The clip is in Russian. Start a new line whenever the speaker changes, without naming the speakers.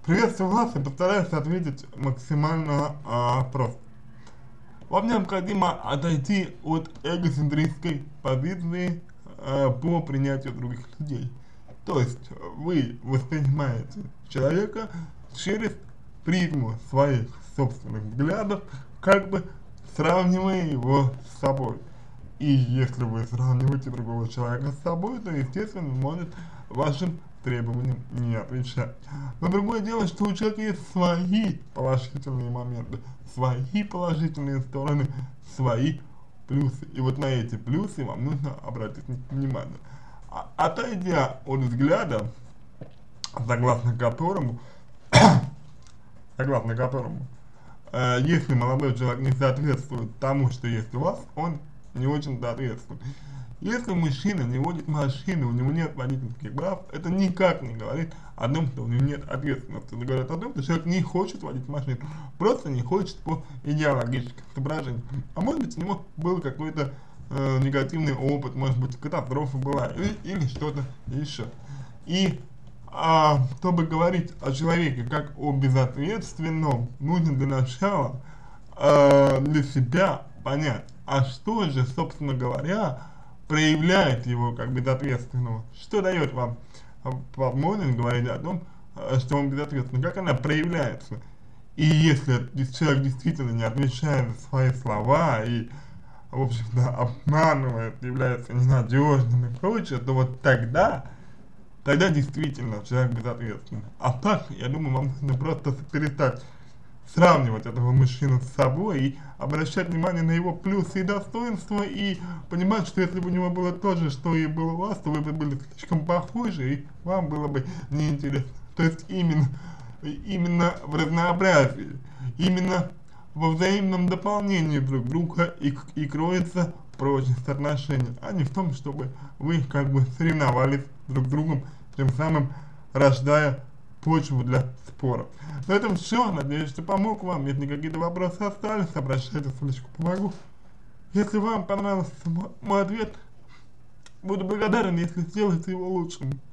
Приветствую вас и постараюсь ответить максимально просто. Вам необходимо отойти от эгоцентрической позиции по принятию других людей. То есть вы воспринимаете человека через призму своих собственных взглядов, как бы сравнивая его с собой. И если вы сравниваете другого человека с собой, то, естественно, он может вашим требованиям не отвечать. Но другое дело, что у человека есть свои положительные моменты, свои положительные стороны, свои плюсы. И вот на эти плюсы вам нужно обратить внимание. Отойдя от взгляда, согласно которому, если молодой человек не соответствует тому, что есть у вас, он не очень соответствует. Если мужчина не водит машину, у него нет водительских прав, это никак не говорит о том, что у него нет ответственности. Это говорит о том, что человек не хочет водить машину, просто не хочет по идеологическим соображениям. А может быть, у него был какой-то негативный опыт, может быть, катастрофа была или что-то еще. И чтобы говорить о человеке как о безответственном, нужно для начала для себя понять, а что же, собственно говоря, проявляет его как безответственного, что дает вам возможность говорить о том, что он безответственный, как она проявляется. И если человек действительно не отвечает за свои слова и, в общем-то, обманывает, является ненадежным и прочее, то вот тогда действительно человек безответственный. А так, я думаю, вам нужно просто перестать сравнивать этого мужчину с собой и обращать внимание на его плюсы и достоинства, и понимать, что если бы у него было то же, что и было у вас, то вы бы были слишком похожи, и вам было бы неинтересно. То есть именно в разнообразии, именно во взаимном дополнении друг друга и кроется прочность отношений, а не в том, чтобы вы как бы соревновались друг с другом, тем самым рождая почву для споров. На этом все. Надеюсь, что помог вам. Если какие-то вопросы остались, обращайтесь, в личку помогу. Если вам понравился мой ответ, буду благодарен, если сделаете его лучшим.